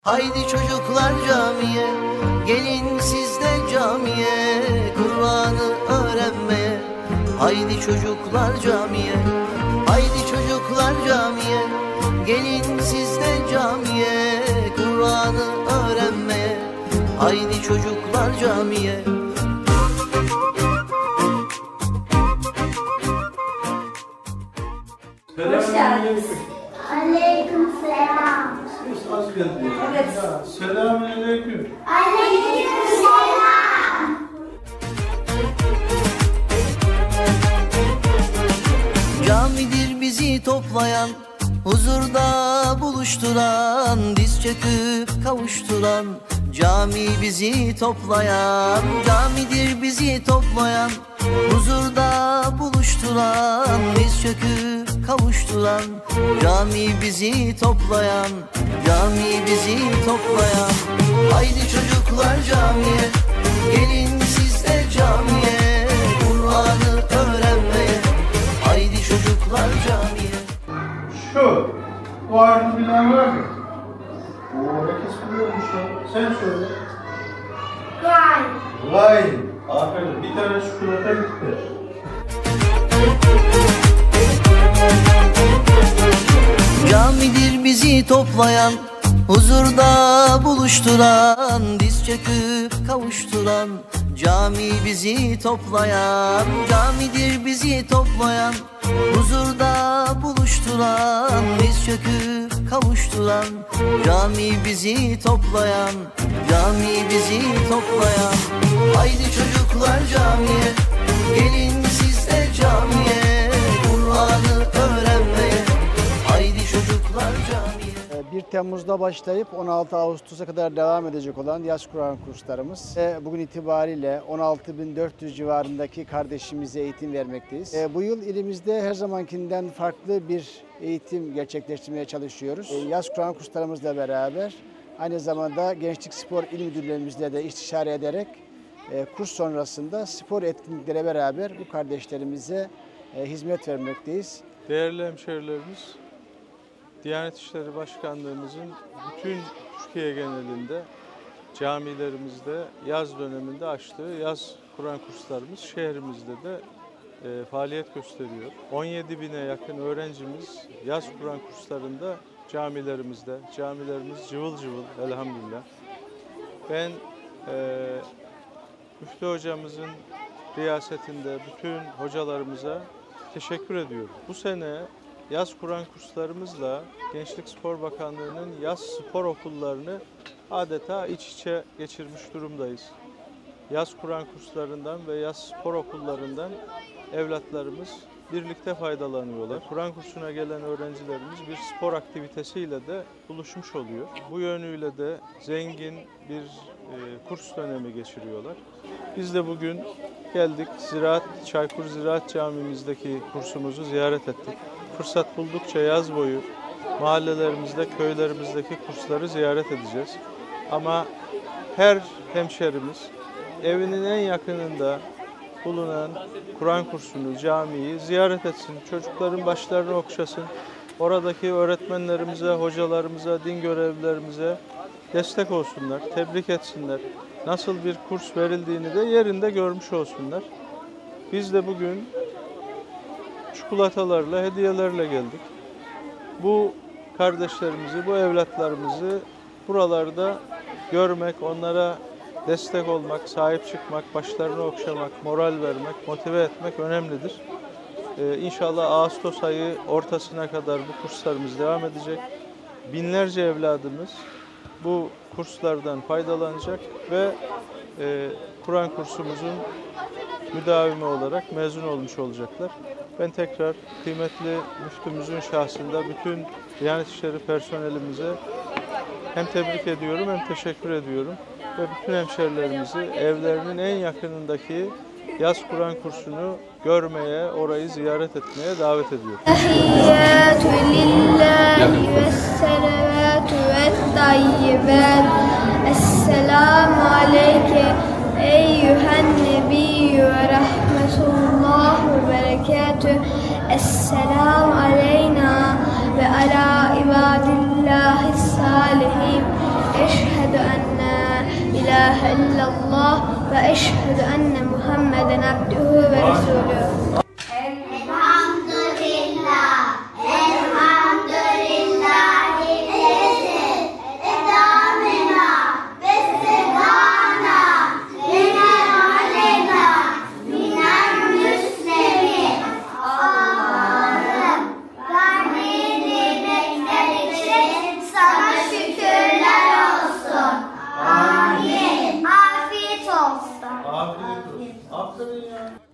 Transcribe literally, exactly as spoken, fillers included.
Haydi çocuklar camiye, gelin siz de camiye, Kur'an'ı öğrenmeye. Haydi çocuklar camiye, haydi çocuklar camiye, gelin siz de camiye, Kur'an'ı öğrenmeye. Haydi çocuklar camiye. Hoş geldiniz. Aleyküm selam. Siz az geldiniz. Evet. Selamünaleyküm. Aleyküm selam. Camidir bizi toplayan, huzurda buluşturan, diz çöküp kavuşturan. Cami bizi toplayan, camidir bizi toplayan, huzurda buluşturan, diz çöküp kavuşturan. Cami bizi toplayan, cami bizi toplayan. Haydi çocuklar camiye, gelin siz de camiye, Kur'an'ı öğrenmeye. Haydi çocuklar camiye. Şu, o harfi bilen var mı? Oo, herkes biliyormuş ya. Sen söyle. Gay. Vay. Aferin. Bir tane çikolata gitti. Camidir bizi toplayan, huzurda buluşturan, diz çöküp kavuşturan. Cami bizi toplayan, camidir bizi toplayan, huzurda buluşturan, diz çöküp kavuşturan. Cami bizi toplayan, cami bizi toplayan. Haydi çocuklar camiye, gelin siz de camiye, Kur'an'ı öğrenmeye. Haydi çocuklar camiye. bir Temmuz'da başlayıp on altı Ağustos'a kadar devam edecek olan yaz Kur'an kurslarımız. Bugün itibariyle on altı bin dört yüz civarındaki kardeşimize eğitim vermekteyiz. Bu yıl ilimizde her zamankinden farklı bir eğitim gerçekleştirmeye çalışıyoruz. Yaz Kur'an kurslarımızla beraber aynı zamanda Gençlik Spor İl Müdürlüğümüzle de istişare ederek kurs sonrasında spor etkinliklere beraber bu kardeşlerimize hizmet vermekteyiz. Değerli hemşehrilerimiz, Diyanet İşleri Başkanlığımızın bütün Türkiye genelinde camilerimizde yaz döneminde açtığı yaz Kur'an kurslarımız şehrimizde de e, faaliyet gösteriyor. on yedi bine yakın öğrencimiz yaz Kur'an kurslarında camilerimizde. Camilerimiz cıvıl cıvıl elhamdülillah. Ben e, Müftü hocamızın riyasetinde bütün hocalarımıza teşekkür ediyorum. Bu sene yaz Kur'an kurslarımızla Gençlik Spor Bakanlığı'nın yaz spor okullarını adeta iç içe geçirmiş durumdayız. Yaz Kur'an kurslarından ve yaz spor okullarından evlatlarımız birlikte faydalanıyorlar. Kur'an kursuna gelen öğrencilerimiz bir spor aktivitesiyle de buluşmuş oluyor. Bu yönüyle de zengin bir e, kurs dönemi geçiriyorlar. Biz de bugün geldik Ziraat, Çaykur Ziraat Camimizdeki kursumuzu ziyaret ettik. Fırsat buldukça yaz boyu mahallelerimizde, köylerimizdeki kursları ziyaret edeceğiz. Ama her hemşerimiz evinin en yakınında bulunan Kur'an kursunu, camiyi ziyaret etsin. Çocukların başlarını okşasın. Oradaki öğretmenlerimize, hocalarımıza, din görevlilerimize destek olsunlar, tebrik etsinler. Nasıl bir kurs verildiğini de yerinde görmüş olsunlar. Biz de bugün çikolatalarla, hediyelerle geldik. Bu kardeşlerimizi, bu evlatlarımızı buralarda görmek, onlara destek olmak, sahip çıkmak, başlarını okşamak, moral vermek, motive etmek önemlidir. Ee, İnşallah Ağustos ayı ortasına kadar bu kurslarımız devam edecek. Binlerce evladımız bu kurslardan faydalanacak ve e, Kur'an kursumuzun müdavimi olarak mezun olmuş olacaklar. Ben tekrar kıymetli müftümüzün şahsında bütün Diyanet İşleri personelimize hem tebrik ediyorum hem teşekkür ediyorum. Ve bütün hemşerilerimizi evlerinin en yakınındaki yaz Kur'an kursunu görmeye, orayı ziyaret etmeye davet ediyorum. Tehiyyatü lillahi ve selavatü ve tayyibat. Esselamu aleyke eyyühen nebiyyü ve rahmetullah ve berekatüh. Esselamu aleyna ve ala ibadillah salihin. ilahe illallah ve eşhedü enne Muhammeden abduhu ve resulühü. Elhamdülillah, elhamdülillahi lezi edamena ve segana minel aleyna minel müslimin. Allah'ım, verdiğin nimetler için sana şükürler olsun. Amin. Afiyet olsun. Afiyet olsun. Aferin ya.